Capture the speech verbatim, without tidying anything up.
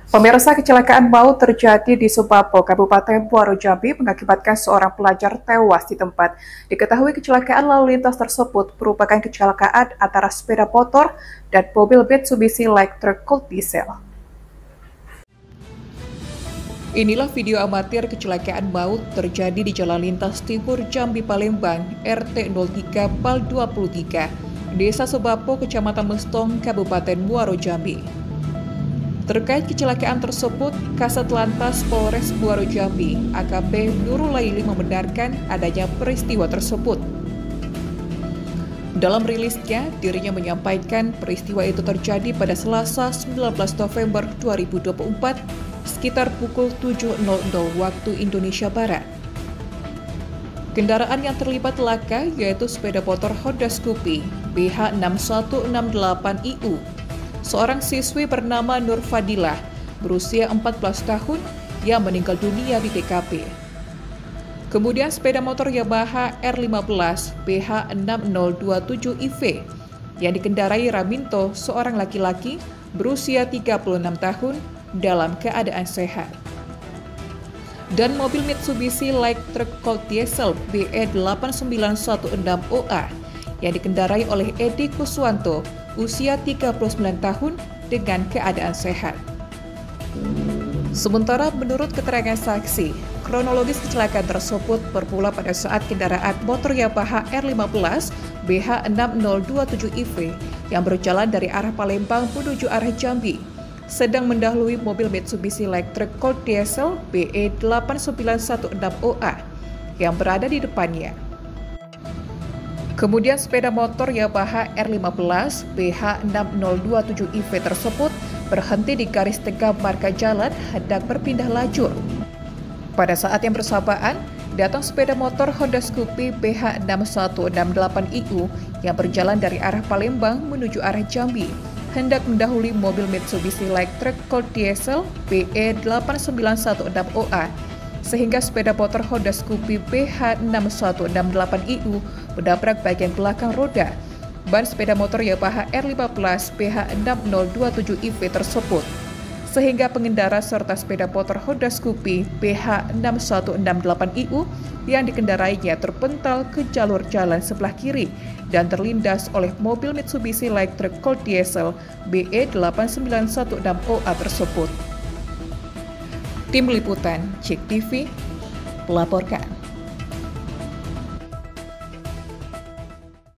Pemirsa, kecelakaan maut terjadi di Subapo, Kabupaten Muaro Jambi, mengakibatkan seorang pelajar tewas di tempat. Diketahui kecelakaan lalu lintas tersebut merupakan kecelakaan antara sepeda motor dan mobil Mitsubishi Light Truck Cold Diesel. Inilah video amatir kecelakaan maut terjadi di Jalan Lintas Timur Jambi Palembang, R T nol tiga Pal dua puluh tiga, Desa Subapo, Kecamatan Mestong, Kabupaten Muaro Jambi. Terkait kecelakaan tersebut, Kasat Lantas Polres Muaro Jambi, A K P Nurul Laili, membenarkan adanya peristiwa tersebut. Dalam rilisnya, dirinya menyampaikan peristiwa itu terjadi pada Selasa sembilan belas November dua ribu dua puluh empat sekitar pukul tujuh nol nol waktu Indonesia Barat. Kendaraan yang terlibat laka yaitu sepeda motor Honda Scoopy B H enam satu enam delapan I U. Seorang siswi bernama Nur Fadilah, berusia empat belas tahun, yang meninggal dunia di T K P. Kemudian sepeda motor Yamaha R lima belas B H enam nol dua tujuh I V yang dikendarai Raminto, seorang laki-laki berusia tiga puluh enam tahun, dalam keadaan sehat. Dan mobil Mitsubishi Light Truck Cold Diesel B E delapan sembilan satu enam O A yang dikendarai oleh Edi Kuswanto, usia tiga puluh sembilan tahun, dengan keadaan sehat. Sementara menurut keterangan saksi, kronologis kecelakaan tersebut bermula pada saat kendaraan motor Yamaha R lima belas B H enam nol dua tujuh I V yang berjalan dari arah Palembang menuju arah Jambi, sedang mendahului mobil Mitsubishi Light Truck Cold Diesel B E delapan sembilan satu enam O A yang berada di depannya. Kemudian sepeda motor Yamaha R lima belas B H enam nol dua tujuh I V tersebut berhenti di garis tegak marka jalan hendak berpindah lajur. Pada saat yang bersamaan, datang sepeda motor Honda Scoopy B H enam satu enam delapan I U yang berjalan dari arah Palembang menuju arah Jambi, hendak mendahului mobil Mitsubishi Light Truck Cold Diesel B E delapan sembilan satu enam O A, sehingga sepeda motor Honda Scoopy B H enam satu enam delapan I U menabrak bagian belakang roda ban sepeda motor Yamaha R lima belas B H enam nol dua tujuh I V tersebut, sehingga pengendara serta sepeda motor Honda Scoopy B H enam satu enam delapan I U yang dikendarainya terpental ke jalur jalan sebelah kiri dan terlindas oleh mobil Mitsubishi Light Truck Cold Diesel B E delapan sembilan satu enam O A tersebut. Tim Liputan Cek T V melaporkan.